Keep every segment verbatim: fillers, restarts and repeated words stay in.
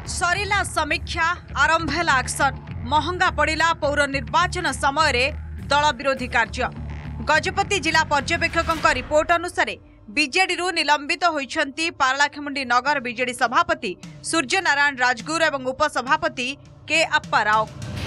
सरिला समीक्षा आरंभ है एक्शन महंगा पड़ा पौर निर्वाचन समय दल विरोधी कार्य। गजपति जिला पर्यवेक्षकों रिपोर्ट अनुसार बीजेडी निलंबित होती पारलाखेमुंडी नगर बीजेडी सभापति सूर्यनारायण राजगुर और उपसभापति के अप्पा राव।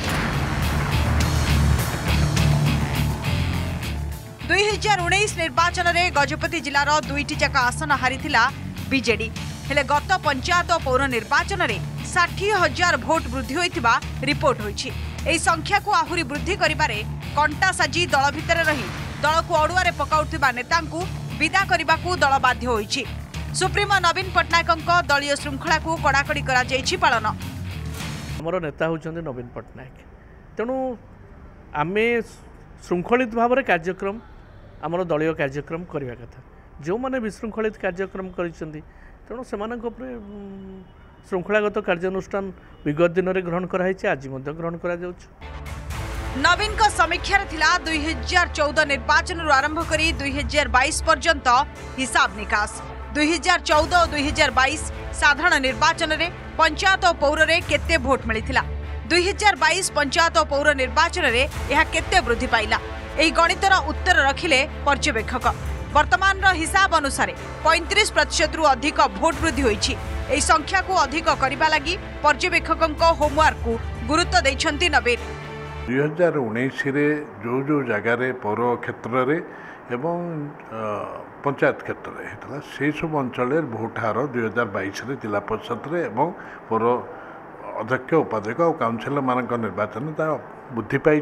दुई हजार उन्नीस निर्वाचन में गजपति जिलार दुईटी जाक आसन हारिथिला बीजेडी हेले गत पंचायत और पौर निर्वाचन में षाठी हजार भोट वृद्धि होइतिबा रिपोर्ट होइछि। एही संख्या को आहुरी वृद्धि करिबारे कंटा साजी दल भितर रही दल को अड़ुआरे पकाउथिबा नेतांकु विदा करिबाकू दल बाध्य होइछि। सुप्रीमो नवीन पट्टनायकଙ୍କ दलीय श्रृंखला को कड़ाकड़ी करा जाइछि पालन। हमर नेता होचंदी नवीन पट्टनायक, तेणु आमे श्रृंखलित भाव में कार्यक्रम आमर दलीय कार्यक्रम करवा कथा। जो माने विशृंखलित कार्यक्रम करिसेंती तेणु सेमानक उपरे श्रृंखलागत कार्यानुष्ठान विगत दिन में ग्रहण कराई, आज ग्रहण करा जाउछ। नवीन का समीक्षा थिला दुई हजार चौदह निर्वाचन आरंभ करी दुई हजार बाईस पर्यंत हिसाब निकास। दुई हजार चौदह और दुई हजार बाईस साधारण निर्वाचन में पंचायत और पौर में केते भोट मिलिथिला, दुई हजार बाईस पंचायत और पौर निर्वाचन में यह केते वृद्धि पाइला, एही गणितर उत्तर रखिले पर्यवेक्षक। वर्तमान हिसाब अनुसार पैंतीस प्रतिशत रु अधिक भोट वृद्धि होइछि। एही संख्या को अधिक करिबा लागि पर्यवेक्षकों होमवर्क को गुरुत्व दैछंती नवीन। दुई हजार उन्नीस जो जो जगार पौर क्षेत्र रे एवं पंचायत क्षेत्र में से सब अंचल भोट हार दुई हजार बाईस जिला परिषद एवं पौर अध्यक्ष उपाध्यक्ष और काउंसिलर मान निर्वाचन वृद्धि पाई।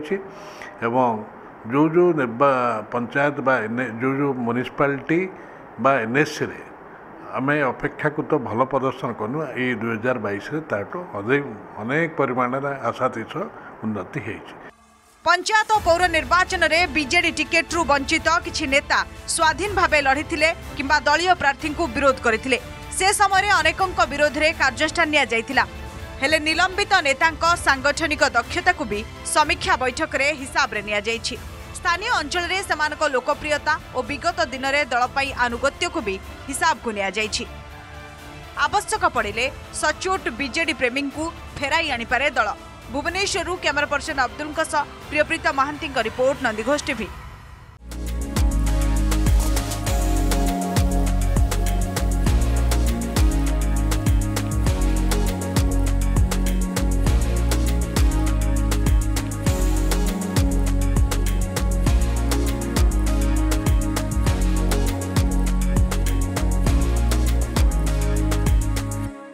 जो जो निर्वा पंचायत बा जो जो म्युनिसिपालिटी बा एनएससी रे आमे अपेक्षाकृत भल प्रदर्शन करूँ ये दुई हजार बाईस अनेक परिमाण आशातीत उन्नति है। पंचायत और पौर निर्वाचन में बीजेडी टिकेट रु वंचित किछि नेता स्वाधीन भावे लड़िथिले किंबा दलीय प्रार्थी को विरोध करथिले। से समय अनेकों विरोध में कार्यानुष्ठान निया जाइथिला। हेले निलंबित नेतांक सांगठनिक दक्षता को भी समीक्षा बैठक रे हिसाब रे निया जाइछि। स्थानीय अंचल रे समानक लोकप्रियता और विगत दिन में दल पाई आनुगत्य को भी हिसाब को निया जाइछि। आवश्यक पड़िले सचोट बीजेडी प्रेमी को फेराई आनिपारे दल। भुवनेश्वर कैमरा पर्सन अब्दुल प्रियप्रीता महांती रिपोर्ट, नंदीघोष टीवी।